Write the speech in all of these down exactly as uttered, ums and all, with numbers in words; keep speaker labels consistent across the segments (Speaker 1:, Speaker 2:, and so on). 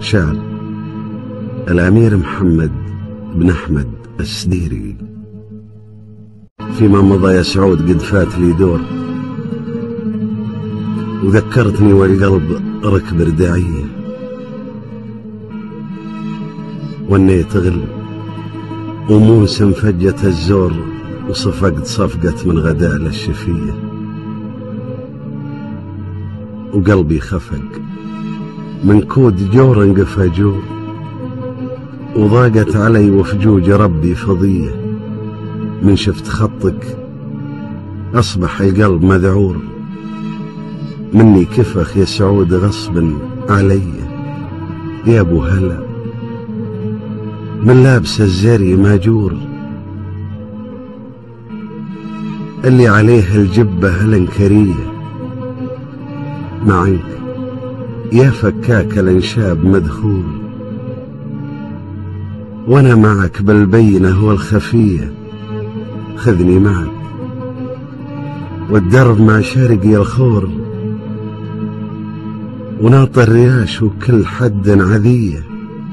Speaker 1: شعر الأمير محمد بن أحمد السديري. فيما مضى يا سعود قد فات لي دور، وذكرتني والقلب ركب رداعية، والنيت غل وموسم فجت الزور، وصفقت صفقة من غداء للشفية، وقلبي خفق من كود جور انقفى جور، وضاقت علي وفجوج ربي فضية، من شفت خطك أصبح القلب مذعور، مني كفخ يا سعود غصب علي، يا أبو هلا من لابس الزري ماجور، اللي عليه الجبة الانكرية، معك يا فكاك الانشاب مدخول، وانا معك بالبينة والخفية، خذني معك والدرب مع شارقي الخور، وناطر رياش وكل حد عذية،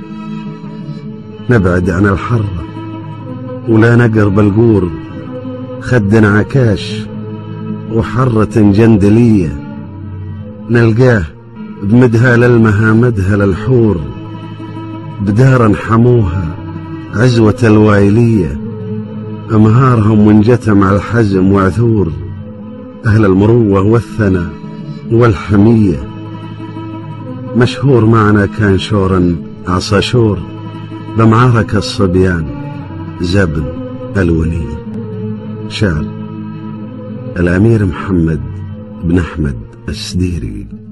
Speaker 1: نبعد عن الحرة ولا نقرب القور، خد عكاش وحرة جندلية، نلقاه بمدهل المها مدهل الحور، بدارا حموها عزوة الوايلية، أمهارهم وانجتم على الحزم وعثور، أهل المروة والثنى والحمية، مشهور معنا كان شورا عصاشور، بمعارك الصبيان زبن الونية. شعر الأمير محمد بن أحمد السديري.